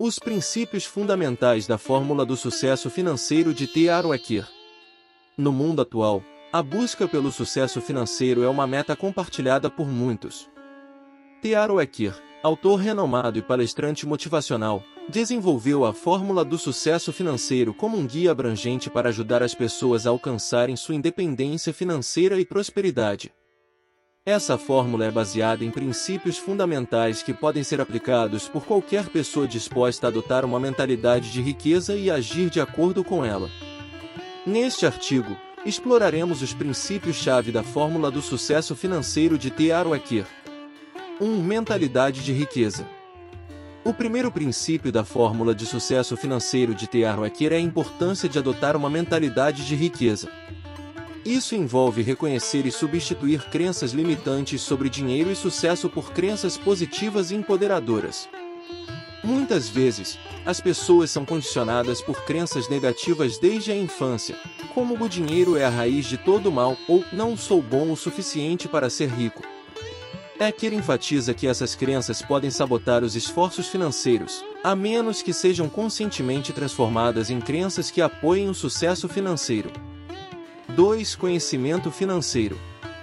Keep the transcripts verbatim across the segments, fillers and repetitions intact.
Os princípios fundamentais da fórmula do sucesso financeiro de T. Harv Eker. No mundo atual, a busca pelo sucesso financeiro é uma meta compartilhada por muitos. T. Harv Eker, autor renomado e palestrante motivacional, desenvolveu a fórmula do sucesso financeiro como um guia abrangente para ajudar as pessoas a alcançarem sua independência financeira e prosperidade. Essa fórmula é baseada em princípios fundamentais que podem ser aplicados por qualquer pessoa disposta a adotar uma mentalidade de riqueza e agir de acordo com ela. Neste artigo, exploraremos os princípios-chave da fórmula do sucesso financeiro de T. Harv Eker. um Mentalidade de riqueza. O primeiro princípio da fórmula de sucesso financeiro de T. Harv Eker é a importância de adotar uma mentalidade de riqueza. Isso envolve reconhecer e substituir crenças limitantes sobre dinheiro e sucesso por crenças positivas e empoderadoras. Muitas vezes, as pessoas são condicionadas por crenças negativas desde a infância, como o dinheiro é a raiz de todo mal ou não sou bom o suficiente para ser rico. Eker enfatiza que essas crenças podem sabotar os esforços financeiros, a menos que sejam conscientemente transformadas em crenças que apoiem o sucesso financeiro. dois Conhecimento financeiro.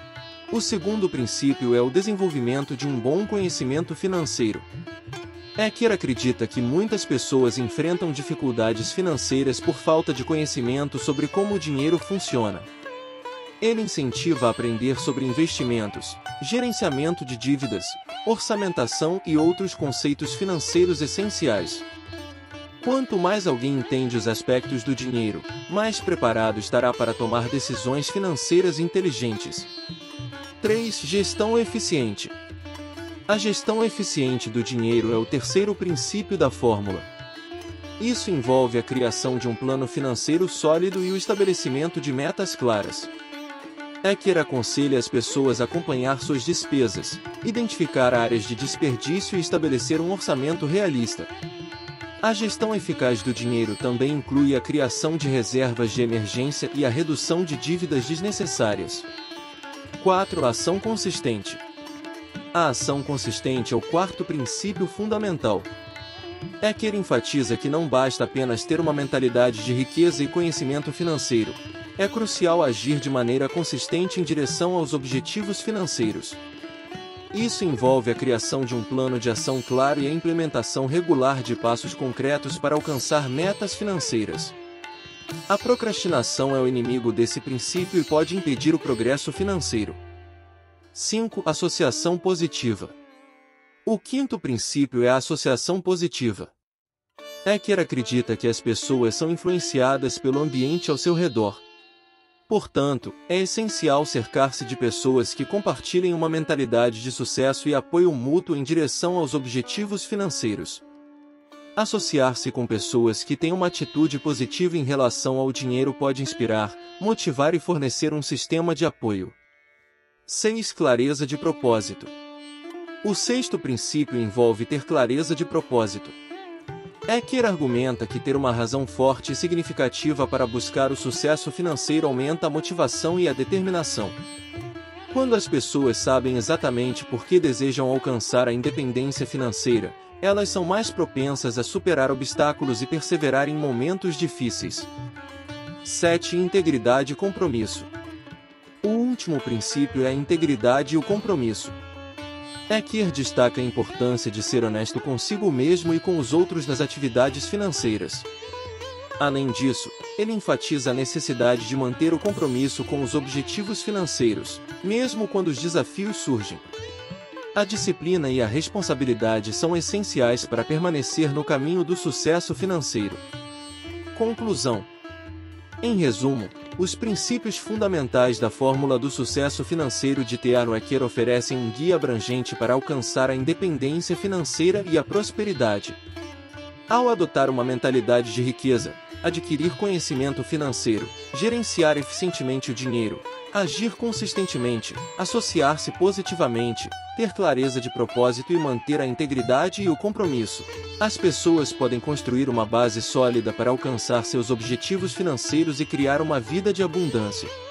O segundo princípio é o desenvolvimento de um bom conhecimento financeiro. Eker acredita que muitas pessoas enfrentam dificuldades financeiras por falta de conhecimento sobre como o dinheiro funciona. Ele incentiva a aprender sobre investimentos, gerenciamento de dívidas, orçamentação e outros conceitos financeiros essenciais. Quanto mais alguém entende os aspectos do dinheiro, mais preparado estará para tomar decisões financeiras inteligentes. três Gestão eficiente. A gestão eficiente do dinheiro é o terceiro princípio da fórmula. Isso envolve a criação de um plano financeiro sólido e o estabelecimento de metas claras. Eker aconselha as pessoas a acompanhar suas despesas, identificar áreas de desperdício e estabelecer um orçamento realista. A gestão eficaz do dinheiro também inclui a criação de reservas de emergência e a redução de dívidas desnecessárias. quatro Ação consistente. A ação consistente é o quarto princípio fundamental. Eker enfatiza que não basta apenas ter uma mentalidade de riqueza e conhecimento financeiro. É crucial agir de maneira consistente em direção aos objetivos financeiros. Isso envolve a criação de um plano de ação claro e a implementação regular de passos concretos para alcançar metas financeiras. A procrastinação é o inimigo desse princípio e pode impedir o progresso financeiro. cinco Associação positiva. O quinto princípio é a associação positiva. Eker acredita que as pessoas são influenciadas pelo ambiente ao seu redor. Portanto, é essencial cercar-se de pessoas que compartilhem uma mentalidade de sucesso e apoio mútuo em direção aos objetivos financeiros. Associar-se com pessoas que têm uma atitude positiva em relação ao dinheiro pode inspirar, motivar e fornecer um sistema de apoio. seis Clareza de propósito. O sexto princípio envolve ter clareza de propósito. Eker argumenta que ter uma razão forte e significativa para buscar o sucesso financeiro aumenta a motivação e a determinação. Quando as pessoas sabem exatamente por que desejam alcançar a independência financeira, elas são mais propensas a superar obstáculos e perseverar em momentos difíceis. sete Integridade e compromisso. O último princípio é a integridade e o compromisso. Eker destaca a importância de ser honesto consigo mesmo e com os outros nas atividades financeiras. Além disso, ele enfatiza a necessidade de manter o compromisso com os objetivos financeiros, mesmo quando os desafios surgem. A disciplina e a responsabilidade são essenciais para permanecer no caminho do sucesso financeiro. Conclusão. Em resumo, os princípios fundamentais da fórmula do sucesso financeiro de T. Harv Eker oferecem um guia abrangente para alcançar a independência financeira e a prosperidade. Ao adotar uma mentalidade de riqueza, adquirir conhecimento financeiro, gerenciar eficientemente o dinheiro, agir consistentemente, associar-se positivamente, ter clareza de propósito e manter a integridade e o compromisso, as pessoas podem construir uma base sólida para alcançar seus objetivos financeiros e criar uma vida de abundância.